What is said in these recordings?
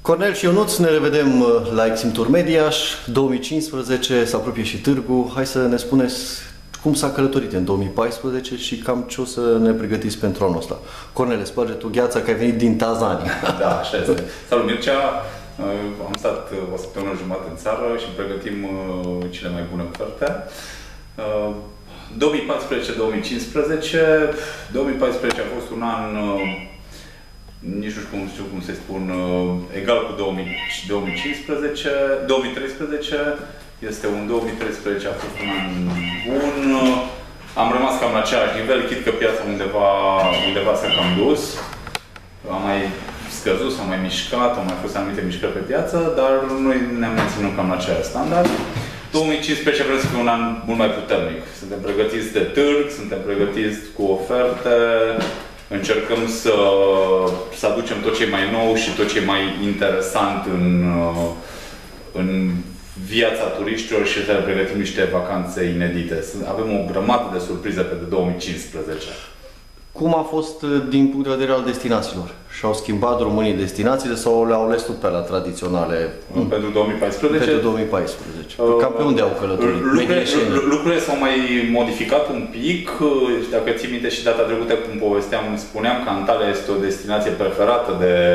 Cornel și Ionuț, ne revedem la Eximtur Mediaș, 2015, se apropie și târgu. Hai să ne spuneți cum s-a călătorit în 2014 și cam ce o să ne pregătiți pentru anul ăsta. Cornele, sparge tu gheața că ai venit din Tanzania. Da, așa este. Salut, Mircea! Am stat o săptămână jumătate în țară și pregătim cele mai bune oferte. 2014-2015. 2014 a fost un an, nici nu știu cum să spun, egal cu 2013. Este un 2013 a fost un an bun. Am rămas cam la același nivel, chit că piața undeva s-a cam dus. Am mai scăzut, s-a mai mișcat, au mai fost anumite mișcări pe piață, dar noi ne-am menținut cam la același standard. 2015 vreau să fie un an mult mai puternic. Suntem pregătiți de târg, suntem pregătiți cu oferte, încercăm să aducem tot ce e mai nou și tot ce e mai interesant în viața turiștilor și să le pregătim niște vacanțe inedite. Avem o grămadă de surprize pe 2015. Cum a fost din punct de vedere al destinațiilor? Și-au schimbat românii destinațiile sau le-au ales tot pe la tradiționale? Pentru 2014? Pentru 2014. Cam pe unde au călătorit? Lucrurile s-au mai modificat un pic. Dacă ții minte și data trecută cum spuneam că Antalya este o destinație preferată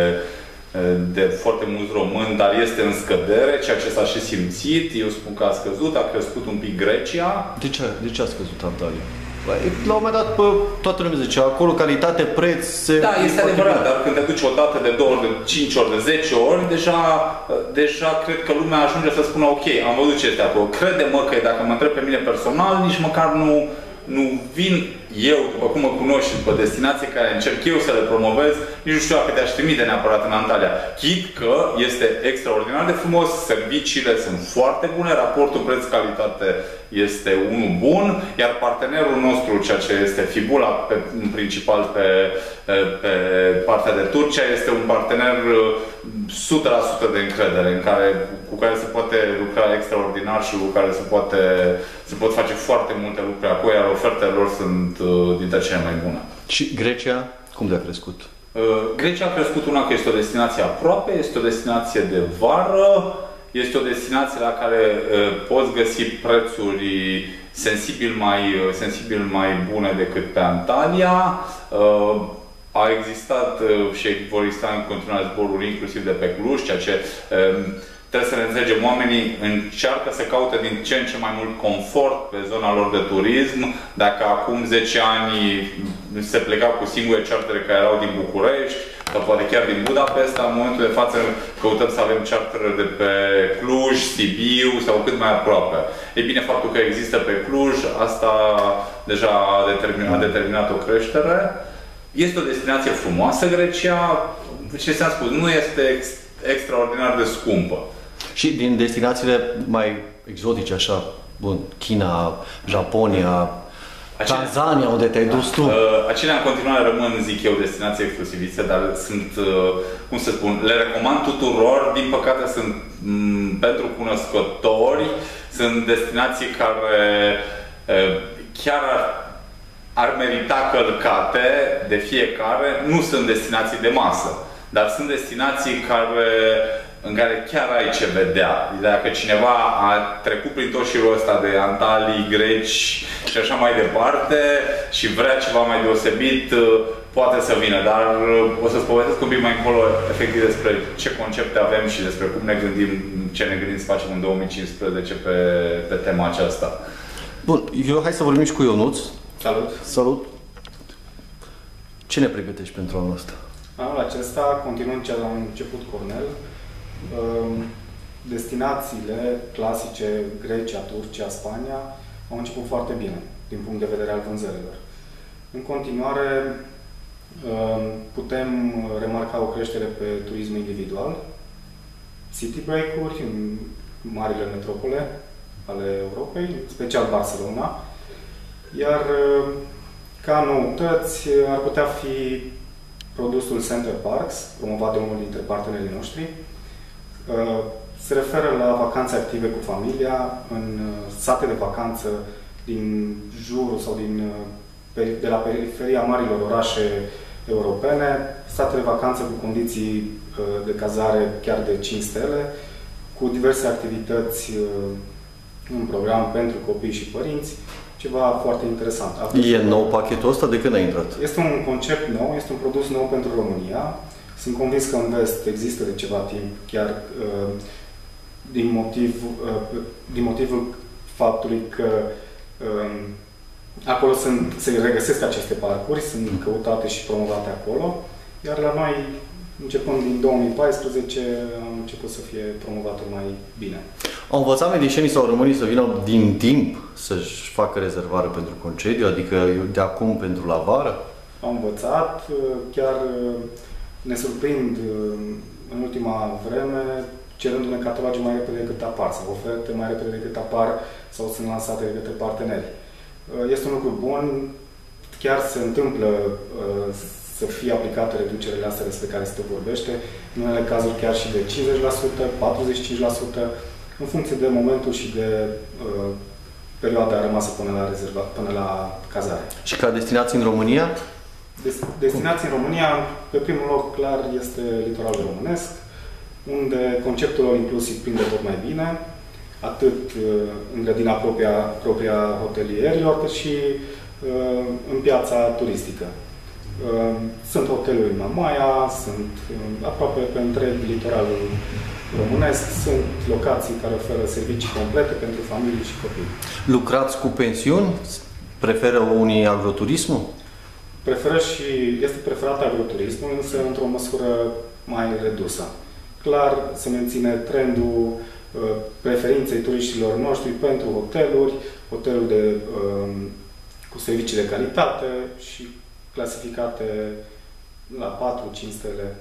de foarte mulți români, dar este în scădere, ceea ce s-a și simțit. Eu spun că a scăzut, a crescut un pic Grecia. De ce a scăzut Antalya? La un moment dat, toată lumea zicea, acolo calitate, preț... Da, este adevărat, dar când te duci o dată de 2 ori, de 5 ori, de 10 ori, deja cred că lumea ajunge să spună ok, am văzut ce este acolo. Crede-mă că dacă mă întreb pe mine personal, nici măcar nu vin eu, după cum mă cunoști și după destinații care încerc eu să le promovez, nici nu știu dacă te-aș trimite neapărat în Antalya. Chit că este extraordinar de frumos, serviciile sunt foarte bune, raportul preț-calitate este unul bun, iar partenerul nostru, ceea ce este Fibula, în principal pe partea de Turcia, este un partener 100% de încredere, cu care se poate lucra extraordinar și cu care se pot face foarte multe lucruri acolo, iar ofertele lor sunt dintre cele mai bune. Și Grecia, cum de-a crescut? Grecia a crescut una că este o destinație aproape, este o destinație de vară, este o destinație la care poți găsi prețuri sensibil mai bune decât pe Antalya. A existat și vor exista în continuare zboruri inclusiv de pe Cluj, ceea ce trebuie să ne înțelegem, oamenii încearcă să caute din ce în ce mai mult confort pe zona lor de turism. Dacă acum 10 ani se plecau cu singure chartere care erau din București, sau poate chiar din Budapesta, în momentul de față căutăm să avem chartere de pe Cluj, Sibiu sau cât mai aproape. Ei bine, faptul că există pe Cluj, asta deja a determinat o creștere. Este o destinație frumoasă, Grecia, ce ți-am spus, nu este extraordinar de scumpă. Și din destinațiile mai exotice, așa, bun, China, Japonia, Tanzania, unde te-ai dus tu? Acelea în continuare rămân, zic eu, destinații exclusiviste, dar sunt, cum să spun, le recomand tuturor, din păcate sunt pentru cunoscători, sunt destinații care chiar ar merita călcate de fiecare, nu sunt destinații de masă, dar sunt destinații în care chiar ai ce vedea. Dacă cineva a trecut prin tot șirul ăsta de Antalii, greci și așa mai departe și vrea ceva mai deosebit, poate să vină. Dar o să-ți povestesc un pic mai încolo efectiv despre ce concepte avem și despre cum ne gândim, ce ne gândim să facem în 2015 pe tema aceasta. Bun, hai să vorbim și cu Ionuț. Salut! Salut! Ce ne pregătești pentru anul ăsta? Anul acesta, continuând ce am început Cornel, destinațiile clasice, Grecia, Turcia, Spania, au început foarte bine, din punct de vedere al vânzărilor. În continuare, putem remarca o creștere pe turism individual, city break-uri în marile metropole ale Europei, special Barcelona, iar ca noutăți ar putea fi produsul Center Parks, promovat de unul dintre partenerii noștri. Se referă la vacanțe active cu familia, în sate de vacanță din jurul sau de la periferia marilor orașe europene, sate de vacanță cu condiții de cazare chiar de 5 stele, cu diverse activități în program pentru copii și părinți, ceva foarte interesant. E nou pachetul ăsta? De când a intrat? Este un concept nou, este un produs nou pentru România. Sunt convins că în vest există de ceva timp, chiar din motivul faptului că acolo se regăsesc aceste parcuri, sunt căutate și promovate acolo, iar la noi, începând din 2014, am început să fie promovate mai bine. Au învățat medicienii sau românii să vină din timp să-și facă rezervare pentru concediu, adică de acum pentru la vară? Au învățat, chiar ne surprind în ultima vreme, cerându-ne cataloge mai repede decât apar, sau oferte mai repede decât apar, sau sunt lansate de către parteneri. Este un lucru bun, chiar se întâmplă să fie aplicate reducerile astea despre care se vorbește, în unele cazuri chiar și de 50%, 45%, în funcție de momentul și de perioada rămasă până la cazare. Și ca destinații în România? Destinații în România, pe primul loc, clar, este litoralul românesc, unde conceptul all inclusiv prinde tot mai bine, atât în grădina propria hotelierilor, cât și în piața turistică. Sunt hoteluri în Mamaia, sunt aproape pe întreg litoralul românesc, sunt locații care oferă servicii complete pentru familii și copii. Lucrați cu pensiuni? Preferă unii agroturismul? Este preferat agroturismul, însă într-o măsură mai redusă. Clar, se menține trendul preferinței turiștilor noștri pentru hoteluri cu servicii de calitate și clasificate la 4-5 stele.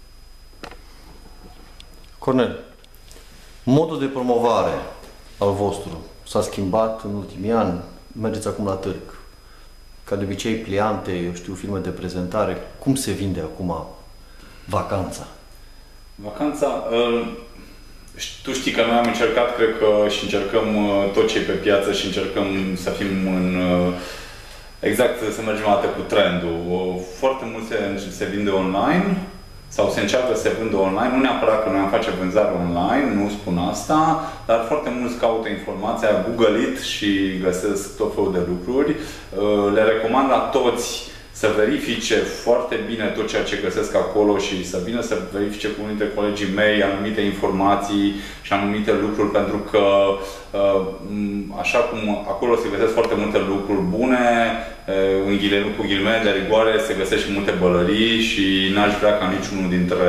Cornel, modul de promovare al vostru s-a schimbat în ultimii ani? Mergeți acum la târg. Ca de obicei, pliante, eu știu, filme de prezentare. Cum se vinde acum vacanța? Vacanța... Tu știi că noi am încercat, cred că, și încercăm tot ce e pe piață și încercăm să fim exact, să mergem atât cu trendul. Foarte mult se vinde online sau se încearcă să se vândă online. Nu neapărat că noi am face vânzare online, nu spun asta, dar foarte mulți caută informația, Google it și găsesc tot felul de lucruri. Le recomand la toți să verifice foarte bine tot ceea ce găsesc acolo și să vină să verifice cu unul dintre colegii mei anumite informații și anumite lucruri, pentru că așa cum acolo se găsesc foarte multe lucruri bune, cu ghilimele de rigoare se găsesc și multe bălării și n-aș vrea ca niciunul dintre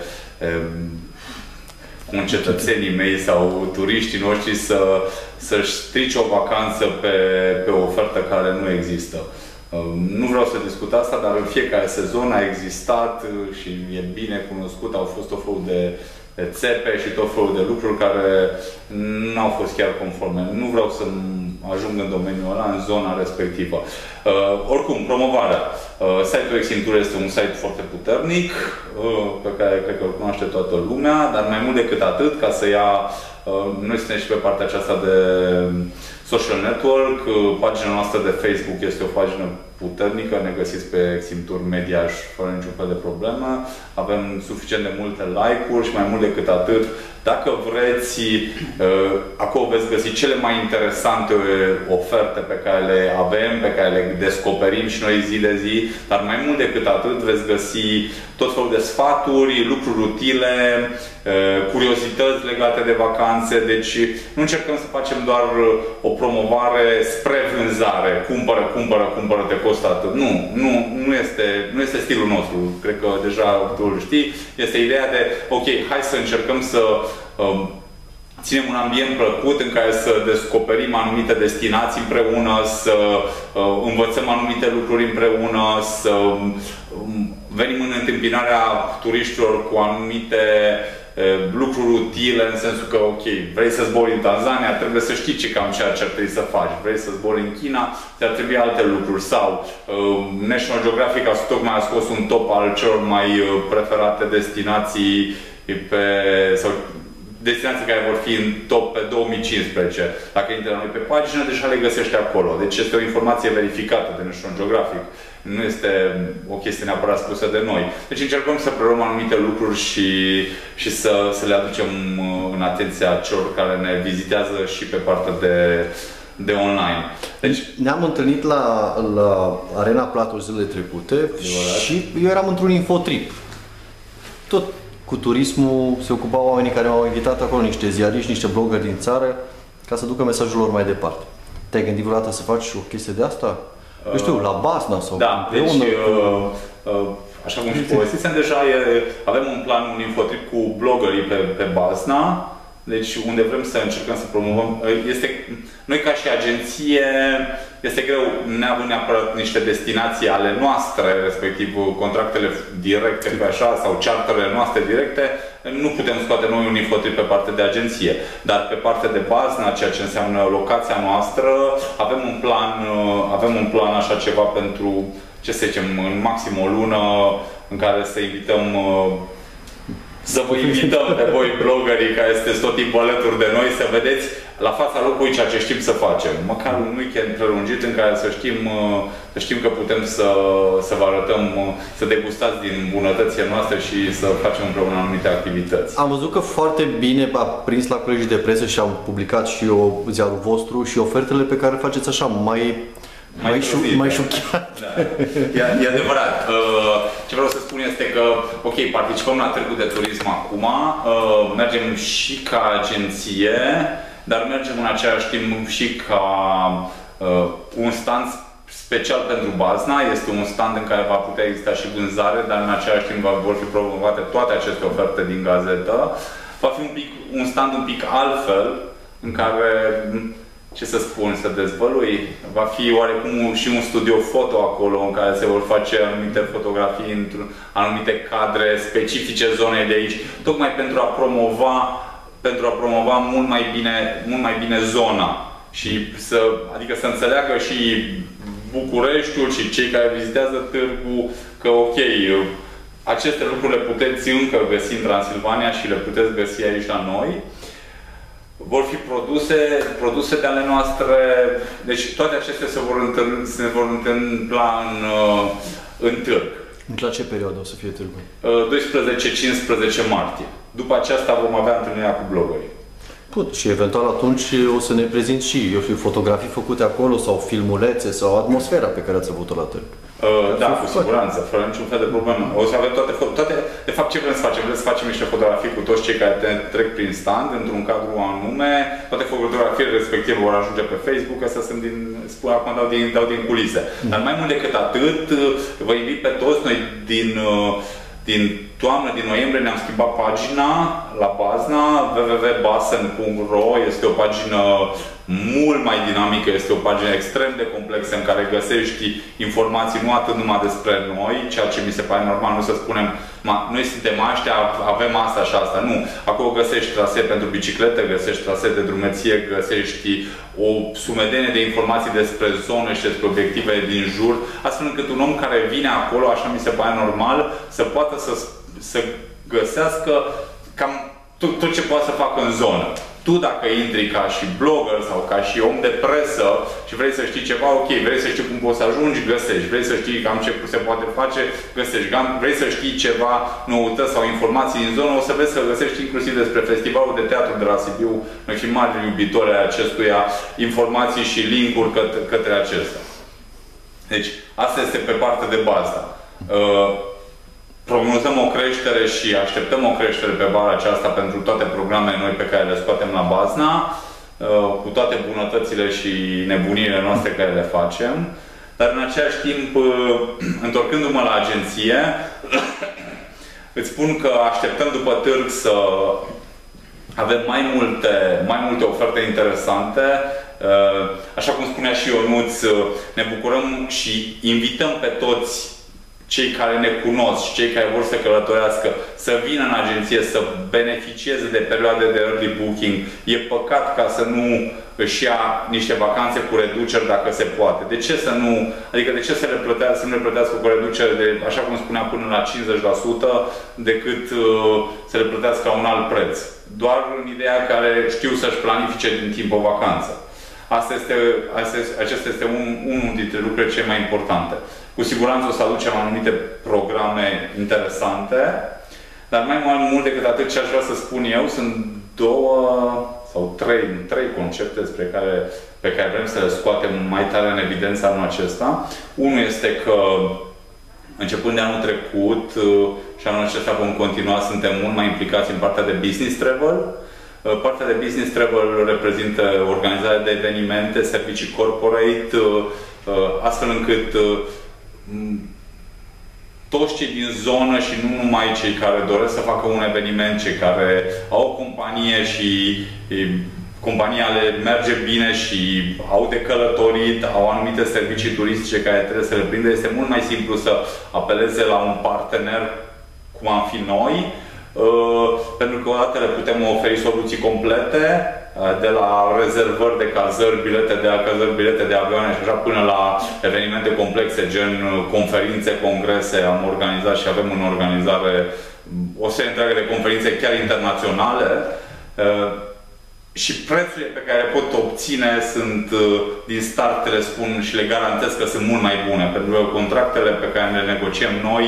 concetățenii mei sau turiștii noștri să-și strice o vacanță pe o ofertă care nu există. Nu vreau să discut asta, dar în fiecare sezon a existat și e bine cunoscut, au fost tot felul de țepe și tot felul de lucruri care nu au fost chiar conforme. Nu vreau să ajung în domeniul ăla, în zona respectivă. Oricum, promovarea. Site-ul Eximtur este un site foarte puternic, pe care cred că îl cunoaște toată lumea, dar mai mult decât atât, ca să ia... Noi suntem și pe partea aceasta de social network. Pagina noastră de Facebook este o pagină puternică, ne găsiți pe Eximtur Mediaș fără niciun fel de problemă. Avem suficient de multe like-uri și mai mult decât atât, dacă vreți, acolo veți găsi cele mai interesante oferte pe care le avem, pe care le descoperim și noi zi de zi, dar mai mult decât atât veți găsi tot felul de sfaturi, lucruri utile, curiozități legate de vacanțe. Deci nu încercăm să facem doar o promovare spre vânzare. Cumpără, te costă atât. Nu este stilul nostru. Cred că deja tu îl știi. Este ideea de, ok, hai să încercăm să ținem un ambient plăcut în care să descoperim anumite destinații împreună, să învățăm anumite lucruri împreună, să venim în întâmpinarea turiștilor cu anumite lucruri utile, în sensul că, ok, vrei să zbori în Tanzania, trebuie să știi cam ceea ce ar trebui să faci. Vrei să zbori în China, ți-ar trebui alte lucruri. Sau National Geographic tocmai a scos un top al celor mai preferate destinații sau destinații care vor fi în top pe 2015. Dacă intră la noi pe pagină, deja le găsește acolo. Deci este o informație verificată de National Geographic. Nu este o chestie neapărat spusă de noi. Deci încercăm să preluăm anumite lucruri și să le aducem în atenția celor care ne vizitează și pe partea de online. Deci ne-am întâlnit la Arena Plato zilele trecute și eu eram într-un infotrip. Tot cu turismul se ocupau oamenii care m-au invitat acolo, niște ziariști, niște blogări din țară, ca să ducă mesajul lor mai departe. Te-ai gândit vreodată să faci o chestie de asta? Nu știu, la Basna sau da, deci, așa cum și povestisem deja, avem un plan, un infotrip cu bloggerii pe Basna, deci unde vrem să încercăm să promovăm. Noi ca și agenție, este greu, neavând neapărat niște destinații ale noastre, respectiv contractele directe pe așa, sau charterele noastre directe, nu putem scoate noi un infotrip pe partea de agenție. Dar pe partea de Basna, ceea ce înseamnă locația noastră, avem un plan așa ceva pentru, ce să zicem, în maxim o lună, în care să invităm să vă invităm pe voi, bloggerii care sunteți tot timpul alături de noi, să vedeți la fața locului ceea ce știm să facem. Măcar un weekend prelungit în care să știm că putem să vă arătăm, să degustați din bunătățile noastre și să facem împreună anumite activități. Am văzut că foarte bine a prins la colegii de presă și am publicat și eu ziarul vostru și ofertele pe care le faceți așa, mai șochiat. Da. E adevărat. Ce vreau să spun este că, ok, participăm la Târgul de Turism acum, mergem și ca agenție, dar mergem în același timp și ca un stand special pentru Basna. Este un stand în care va putea exista și vânzare, dar în același timp vor fi promovate toate aceste oferte din gazetă. Va fi un stand un pic altfel, în care, ce să spun, să dezvălui, va fi oarecum și un studio foto acolo în care se vor face anumite fotografii într anumite cadre specifice zonei de aici, tocmai pentru a promova mult mai bine zona și adică să înțeleagă și Bucureștiul și cei care vizitează târgul că ok, aceste lucruri le puteți încă găsi în Transilvania și le puteți găsi aici la noi. Vor fi produse de ale noastre, deci toate acestea se vor întâmpla în târg. La ce perioadă o să fie târgul? 12-15 martie. După aceasta vom avea întâlnirea cu bloggerii. Bun, și eventual atunci o să ne prezinți și, eu știu, fotografii făcute acolo sau filmulețe sau atmosfera pe care ați avut-o la târg. Da, cu siguranță, fără niciun fel de problemă. O să avem toate, de fapt ce vrem să facem? Vrem să facem niște fotografii cu toți cei care trec prin stand, într-un cadru anume. Toate fotografiile respective vor ajunge pe Facebook, astea sunt acum dau din culise. Dar mai mult decât atât, vă invit pe toți, noi din toamnă, din noiembrie, ne-am schimbat pagina la Basna, www.basen.ro. Este o pagină mult mai dinamică, este o pagină extrem de complexă în care găsești informații nu atât numai despre noi, ceea ce mi se pare normal, nu să spunem noi suntem aștia, avem asta și asta. Nu. Acolo găsești trasee pentru biciclete, găsești trasee de drumeție, găsești o sumedenie de informații despre zone și despre obiective din jur, astfel încât un om care vine acolo, așa mi se pare normal, să poată să găsească cam tot ce poate să facă în zonă. Tu, dacă intri ca și blogger sau ca și om de presă și vrei să știi ceva, ok, vrei să știi cum poți să ajungi, găsești. Vrei să știi cam ce se poate face, găsești. Vrei să știi ceva noutăți sau informații din zonă, o să vezi să găsești inclusiv despre festivalul de teatru de la Sibiu. Noi fim mari iubitori ai acestuia, informații și link-uri către acesta. Deci, asta este pe partea de bază. Prognozăm o creștere și așteptăm o creștere pe vara aceasta pentru toate programele noi pe care le scoatem la Basna, cu toate bunătățile și nebuniile noastre care le facem. Dar în același timp, întorcându-mă la agenție, îți spun că așteptăm după târg să avem mai multe oferte interesante. Așa cum spunea și Ionuț, ne bucurăm și invităm pe toți cei care ne cunosc și cei care vor să călătorească să vină în agenție, să beneficieze de perioade de early booking. E păcat ca să nu își ia niște vacanțe cu reduceri dacă se poate. De ce să nu, adică de ce să nu le plătească cu o reducere de, așa cum spunea, până la 50% decât să le plătească la un alt preț? Doar în ideea care știu să-și planifice din timp o vacanță. Acesta este unul dintre lucrurile cele mai importante. Cu siguranță o să aducem anumite programe interesante, dar mai mult decât atât ce aș vrea să spun eu, sunt trei concepte pe care vrem să le scoatem mai tare în evidență anul acesta. Unul este că începând de anul trecut și anul acesta vom continua, suntem mult mai implicați în partea de business travel. Partea de business travel reprezintă organizarea de evenimente, servicii corporate, astfel încât toți cei din zonă și nu numai cei care doresc să facă un eveniment, cei care au o companie și compania le merge bine și au de călătorit, au anumite servicii turistice care trebuie să le prindă, este mult mai simplu să apeleze la un partener cum am fi noi, pentru că odată le putem oferi soluții complete, de la rezervări de cazări, bilete de avioane și așa până la evenimente complexe, gen conferințe, congrese. Am organizat și avem în organizare o serie întreagă de conferințe chiar internaționale. Și prețurile pe care le pot obține sunt, din start le spun și le garantez că sunt mult mai bune, pentru că contractele pe care le negociem noi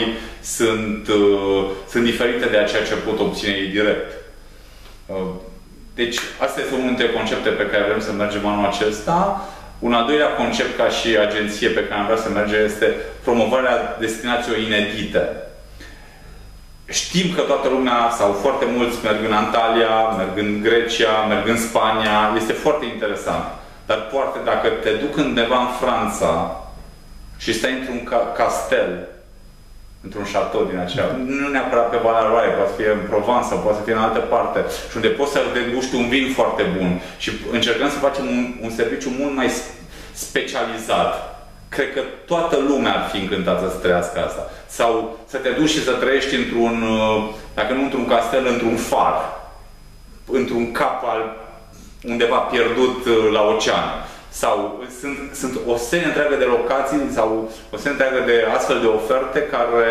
sunt diferite de ceea ce pot obține ei direct. Deci, asta este unul dintre concepte pe care vrem să mergem anul acesta. Un al doilea concept ca și agenție pe care am vrea să mergem este promovarea destinațiilor inedite. Știm că toată lumea, sau foarte mulți, merg în Antalya, merg în Grecia, merg în Spania. Este foarte interesant. Dar poate dacă te duc undeva în Franța și stai într-un castel, într-un chateau din aceea, nu neapărat pe Valea Roaie, poate să fie în Provence sau poate să fie în altă parte, și unde poți să degusti un vin foarte bun și încercăm să facem un serviciu mult mai specializat. Cred că toată lumea ar fi încântată să trăiască asta. Sau să te duci și să trăiești într-un, dacă nu într-un castel, într-un far, într-un cap undeva pierdut la ocean. Sau sunt o serie întreagă de locații sau o serie întreagă de astfel de oferte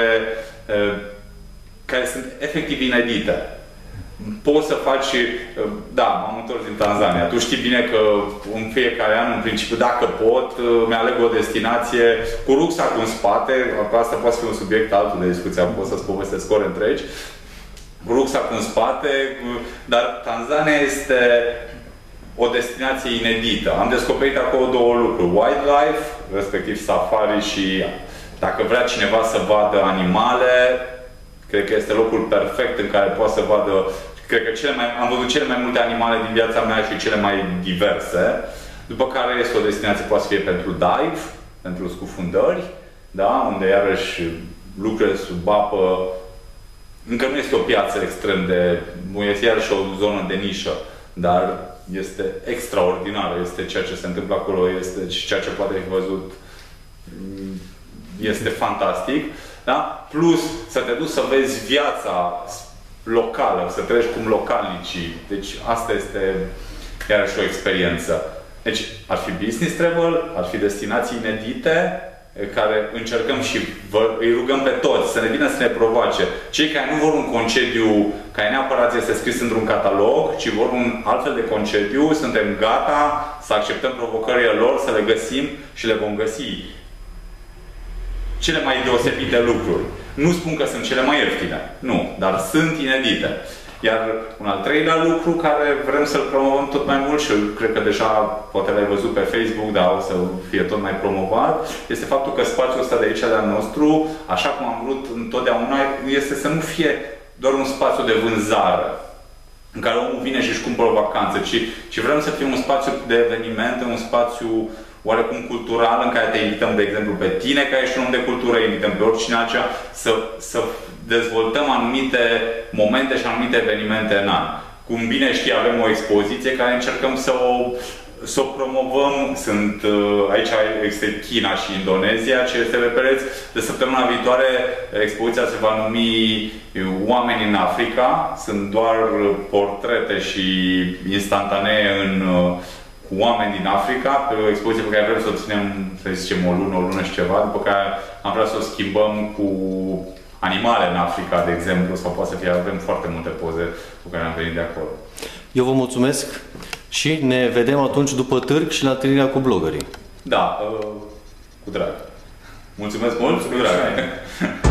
care sunt efectiv inedite. Poți să faci, da, m-am întors din Tanzania. Tu știi bine că în fiecare an, în principiu, dacă pot, mi-aleg o destinație cu rucsacul în spate. Asta poate fi un subiect altul de discuție, pot să-ți povestesc ore întregi. Cu rucsacul în spate, dar Tanzania este o destinație inedită. Am descoperit acolo două lucruri. Wildlife, respectiv safari și dacă vrea cineva să vadă animale, cred că este locul perfect în care poate să vadă. Cred că am văzut cele mai multe animale din viața mea și cele mai diverse. După care este o destinație, poate să fie pentru dive, pentru scufundări, da? Unde iarăși lucrurile sub apă. Încă nu este o piață extrem de. Este iarăși o zonă de nișă, dar este extraordinară. Este ceea ce se întâmplă acolo, este ceea ce poate fi văzut. Este fantastic. Da? Plus să te duci să vezi viața locală, să treci cum localnicii. Deci asta este iarăși o experiență. Deci ar fi business travel, ar fi destinații inedite, care încercăm și îi rugăm pe toți să ne vină să ne provoace. Cei care nu vor un concediu care neapărat este scris într-un catalog, ci vor un altfel de concediu, suntem gata să acceptăm provocările lor, să le găsim și le vom găsi. Cele mai deosebite lucruri. Nu spun că sunt cele mai ieftine. Nu. Dar sunt inedite. Iar un al treilea lucru care vrem să-l promovăm tot mai mult și cred că deja poate l-ai văzut pe Facebook, dar o să fie tot mai promovat, este faptul că spațiul ăsta de aici de-al nostru, așa cum am vrut întotdeauna, este să nu fie doar un spațiu de vânzare în care omul vine și își cumpără o vacanță, ci vrem să fie un spațiu de evenimente, un spațiu oarecum cultural, în care te invităm, de exemplu, pe tine, ca ești un om de cultură, invităm pe oricine altceva, să dezvoltăm anumite momente și anumite evenimente în an. Cum bine știi, avem o expoziție care încercăm să o Să o promovăm, aici există China și Indonezia, ce este pe pereți. De săptămâna viitoare expoziția se va numi Oameni în Africa. Sunt doar portrete și instantanee cu oameni din Africa, pe o expoziție pe care vrem să o ținem, să zicem, o lună și ceva, după care am vrea să o schimbăm cu animale în Africa, de exemplu, sau poate să fie, avem foarte multe poze cu care am venit de acolo. Eu vă mulțumesc și ne vedem atunci după târg și la întâlnirea cu bloggerii. Da, cu drag. Mulțumesc mult, cu drag.